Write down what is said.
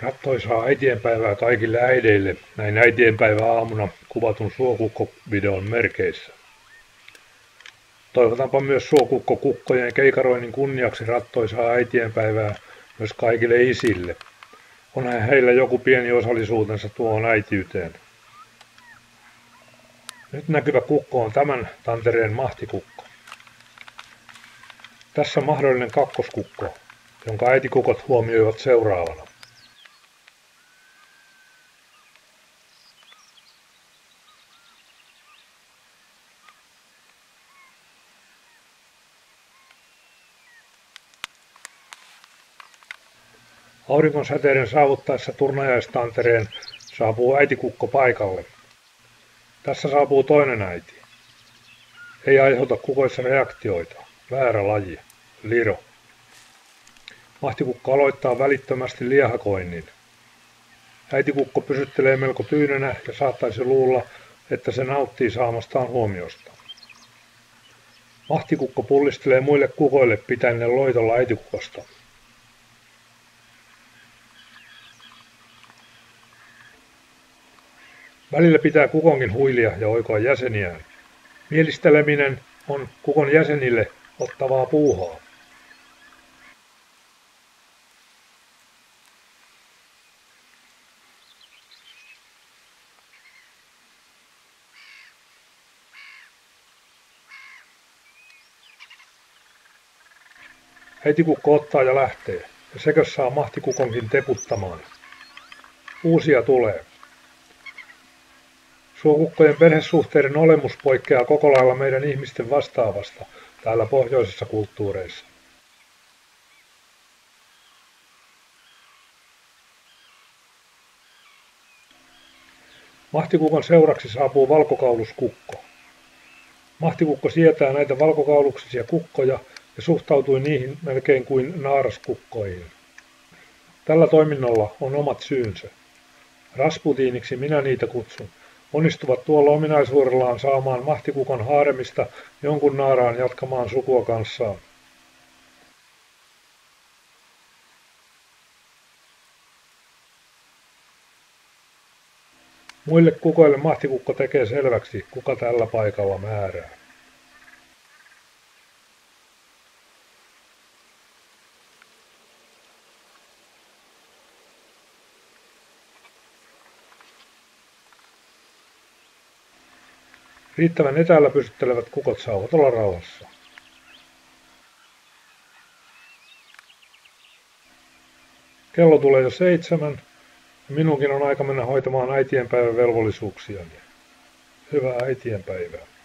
Rattoisaa äitienpäivää kaikille äideille näin äitienpäiväaamuna kuvatun suokukko-videon merkeissä. Toivotanpa myös suokukko-kukkojen keikaroinnin kunniaksi rattoisaa äitienpäivää myös kaikille isille. Onhan heillä joku pieni osallisuutensa tuohon äitiyteen. Nyt näkyvä kukko on tämän tantereen mahtikukko. Tässä mahdollinen kakkoskukko, jonka äitikukot huomioivat seuraavana. Auringon säteiden saavuttaessa turnajaistantereen saapuu äitikukko paikalle. Tässä saapuu toinen äiti. Ei aiheuta kukoissa reaktioita. Väärä laji. Liro. Mahtikukko aloittaa välittömästi liehakoinnin. Äitikukko pysyttelee melko tyynenä ja saattaisi luulla, että se nauttii saamastaan huomiosta. Mahtikukko pullistelee muille kukoille pitäen ne loitolla äitikukosta. Välillä pitää kukonkin huilia ja oikoa jäseniään. Mielisteleminen on kukon jäsenille ottavaa puuhaa. Äitikukko ottaa ja lähtee, ja sekös saa mahtikukonkin teputtamaan. Uusia tulee. Suokukkojen perhesuhteiden olemus poikkeaa koko lailla meidän ihmisten vastaavasta täällä pohjoisissa kulttuureissa. Mahtikukon seuraksi saapuu valkokauluskukko. Mahtikukko sietää näitä valkokauluksisia kukkoja ja suhtautui niihin melkein kuin naaraskukkoihin. Tällä toiminnolla on omat syynsä. Rasputiiniksi minä niitä kutsun. Onnistuvat tuolla ominaisuudellaan saamaan mahtikukon haaremista jonkun naaraan jatkamaan sukua kanssaan. Muille kukoille mahtikukko tekee selväksi, kuka tällä paikalla määrää. Riittävän etäällä pysyttelevät kukot saavat olla rauhassa. Kello tulee jo 7 ja minunkin on aika mennä hoitamaan äitienpäivän velvollisuuksiani. Hyvää äitienpäivää.